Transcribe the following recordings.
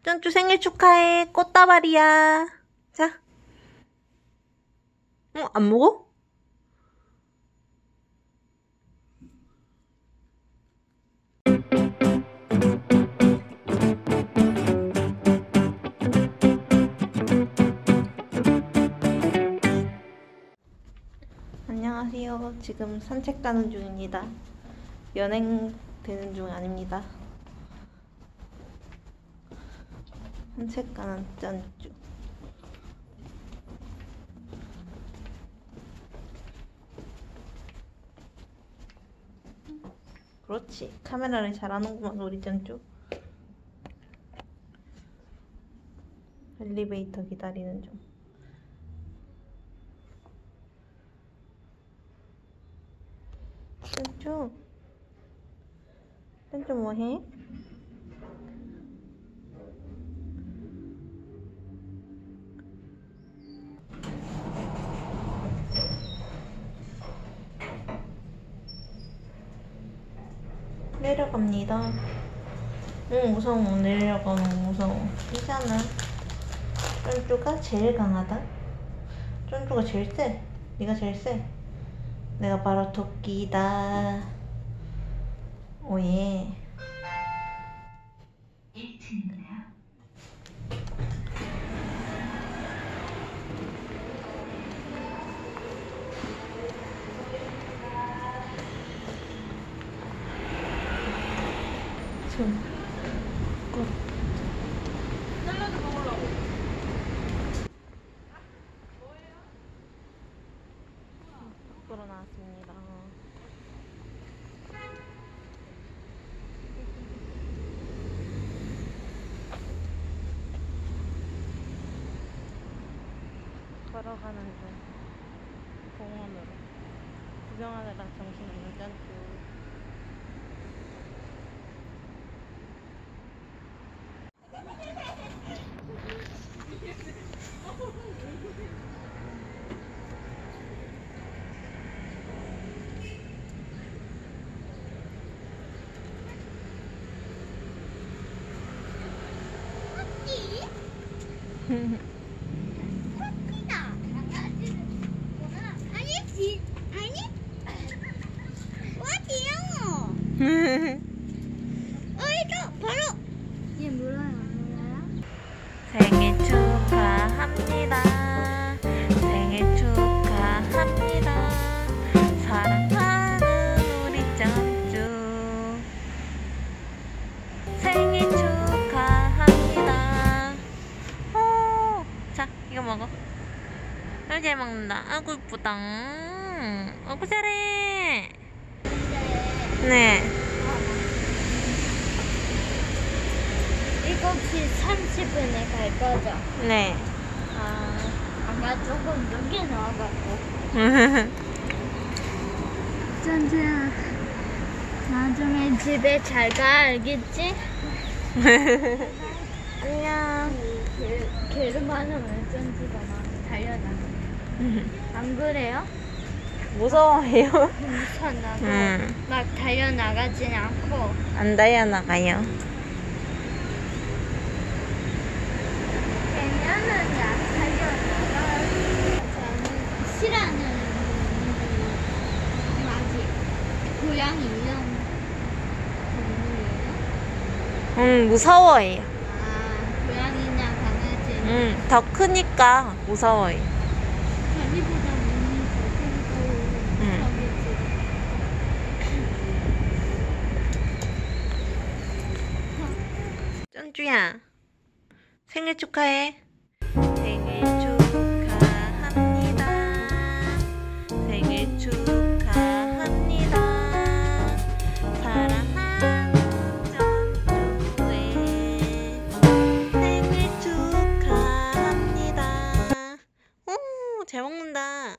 쫀쭈 생일 축하해. 꽃다발이야. 자. 안 먹어? 안녕하세요. 지금 산책 가는 중입니다. 연행 되는 중 아닙니다. 산책 가는 쫀쭈. 그렇지. 카메라를 잘하는구만 우리 쫀쭈. 엘리베이터 기다리는 중. 쫀쭈. 쫀쭈 뭐해? 내려갑니다. 무서워. 내려가면 무서워. 괜찮아. 쫀쭈가 제일 강하다. 쫀쭈가 제일 세. 네가 제일 세. 내가 바로 토끼다. 오예. 1층입니다. 샐러드 먹으려고. 밖으로 나왔습니다. 걸어가는 중. 공원으로. 구경하느라 정신없는 짠쭈. 토끼다. 아니, 아니? 와, 귀여워. 이거 바로. 얘 몰라요, 안 몰라요? 생일 축하합니다. 생일 축하합니다. 사랑하는 우리 짠쭈. 생일 축하합니다. 자, 이거 먹어. 아주 잘 먹는다. 아구 이쁘다. 아구 잘해. 네. 7시 30분에 갈 거죠? 네. 아까 조금 늦게 나와갖고. 짠짠. 나중에 집에 잘 가, 알겠지? 안녕. 개를 많으면 짠지가 막 달려나가. 안 그래요? 무서워해요. 무서워나고 막 달려나가진 않고. 안 달려나가요. 개면은 안 달려나가. 저는 싫어하는 강아지. 고양이 이런 동물이에요? 무서워해요. 고양이나 강아지는 더 크니까 무서워해요. 자기보다 몸이 더 크고 쫀쭈야, 생일 축하해. 생일 축하합니다. 생일 축하합니다. 사랑하는 쫀쭈의 생일 축하합니다. 잘 먹는다.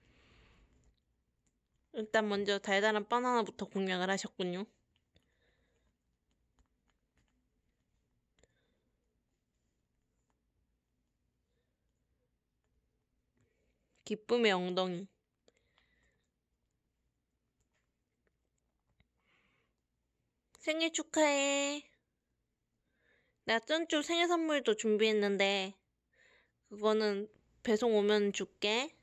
일단 먼저 달달한 바나나부터 공략을 하셨군요. 기쁨의 엉덩이. 생일 축하해. 내가 쩐쭈 생일 선물도 준비했는데, 그거는 배송 오면 줄게.